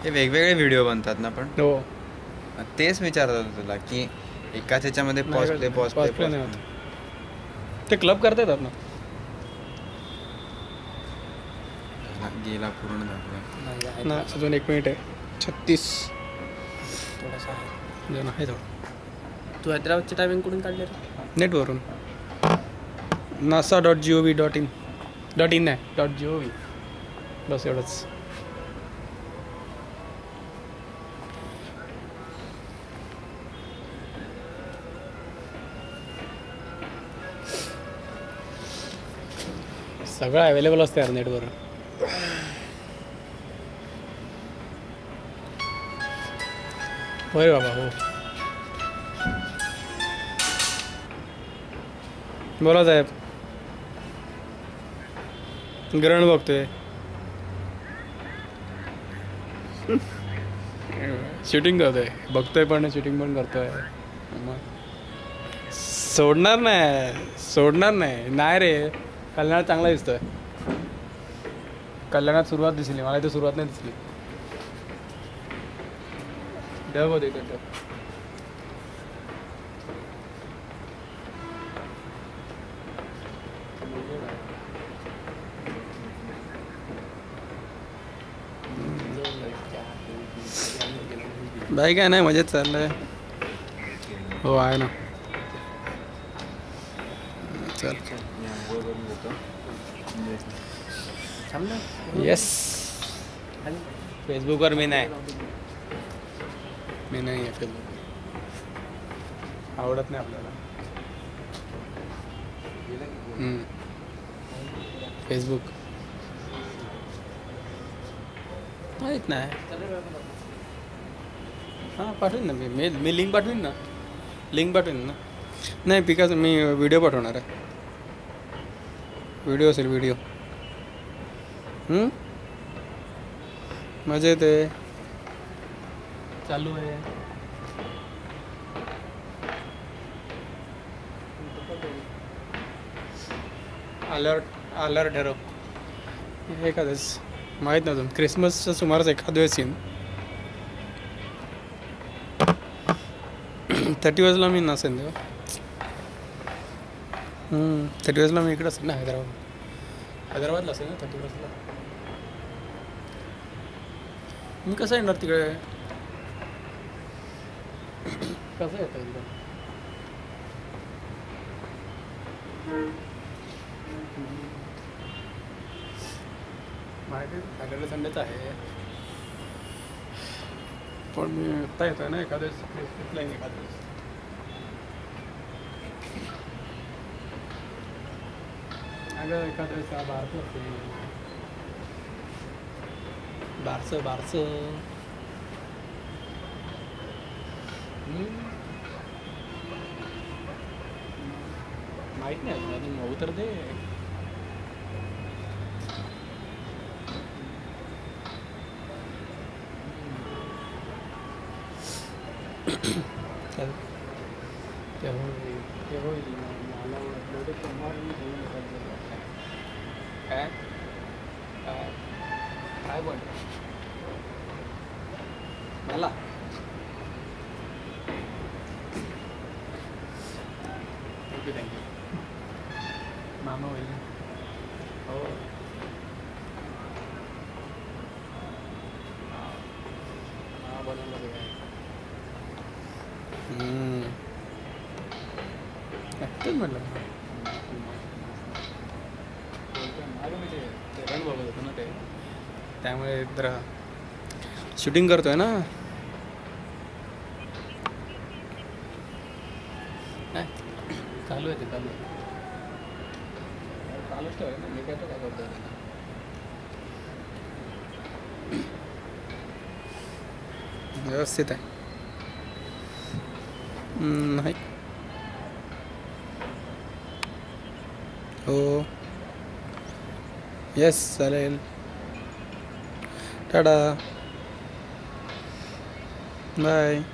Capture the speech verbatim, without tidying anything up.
हे वेगवेगळे व्हिडिओ बनतात ना पण हो तेच विचारत होतो तुला की एकाच ह्याच्यामध्ये pause play pause play play नाही होत. ते क्लब करता येतात ना. गेला पूर्ण दाखला ना अजून एक मिनिट आहे. छत्तीस थोडासा आहे जण आहे थोडं. तू हैदराबादची टायमिंग कुठून काढले रे? नेटवरून NASA dot G O V dot in dot in आहे डॉट जी ओ व्ही बस एवढंच. सगळं अवेलेबल असतं यार नेटवर. होय बाबा हो. बोला साहेब. ग्रहण बघतोय. शूटिंग करतोय बघतोय पण शूटिंग पण करतोय. सोडणार नाही सोडणार नाही नाही रे. कल्याणात चांगला दिसतोय. कल्याणात सुरुवात दिसली मला इथे सुरुवात नाही दिसली. डब होते डब. बाई काय नाही मजेत चाललंय. हो आहे ना. चल येस. फेसबुकवर मी नाही मी नाही आहे फेसबुक. आवडत नाही आपल्याला फेसबुक. माहीत नाही. हां पाठवीन ना मी मी मी लिंक पाठवीन ना लिंक पाठवीन ना. नाही बिकॉज मी व्हिडिओ पाठवणार आहे. व्हिडिओ असेल व्हिडिओ. मजेत आहे चालू आहे. अलर्ट अलर्ट ठरव एखादंच माहीत नाही अजून. क्रिसमसच्या सुमारास एखाद वेळेस येईन. थर्टी वजला मी नसेन तेव्हा. थर्टी वजला मी इकडं असेल ना हैदराबाद हैदराबादला असेल ना थर्टी वजला. मी कसं येणार तिकडे. कसं येतं एकदम माहिती सॅटर्डे संडेच आहे पण मी आत्ता येतोय ना एखाद्या वेळेस एखाद्या वेळेस. अगं एखाद्या वेळेस बारसं असेल. बारसं बारसं माहीत नाही अजून भाऊ तर दे. काय काय बोल मला थँक्यू थँक्यू मामा होईल. हो हा बनवलं ते काय ॲक्टर म्हटलं. मागं मी ते रन बघत होतो ना ते त्यामुळे जरा शूटिंग करतोय ना. नाही चालू आहे ते चालू आहे चालूच ठेवाय ना. मी काय तो काय करतोय व्यवस्थित आहे. नाही हो येस चालेल. Tata bye.